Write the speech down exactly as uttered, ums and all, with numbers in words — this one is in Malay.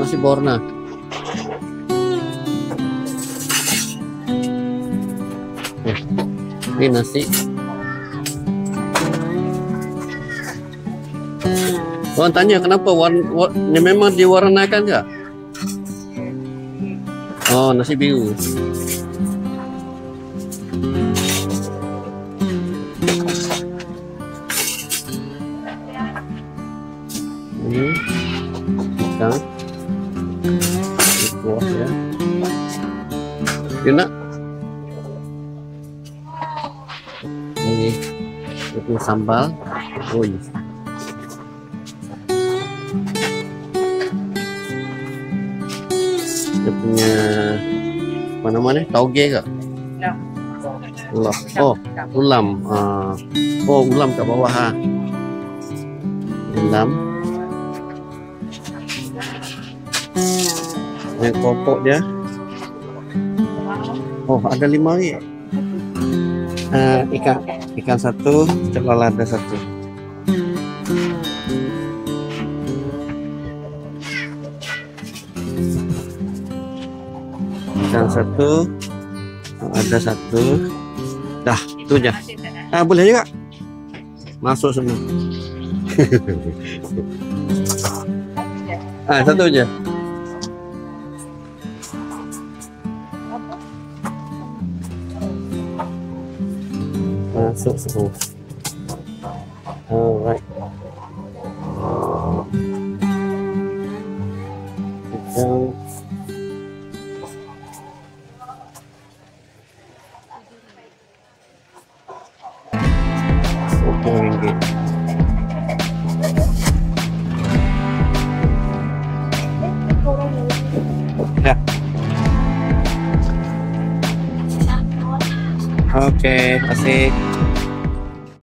masih berwarna. Eh, ini nasi. Orang tanya kenapa warna, warna memang diwarnakan nggak? Oh, nasi biru. Ini ikan, ini kuah ya. Enak. Ini itu sambal. Oh iya. Dia punya apa namanya? Tauge kak? Ulam. Oh, ulam. Uh, oh, ulam kat bawah ha. Ulam. Yang pokok dia. Oh, ada lima ri. Uh, ikan, ikan satu, telur lada satu. Ikan satu, ada satu. Dah, itu aja. Ah, boleh juga. Masuk semua. Ah, satu aja. Masuk semua. Alright. Ikan. sepuluh ringgit. Ya. Oke, terima kasih.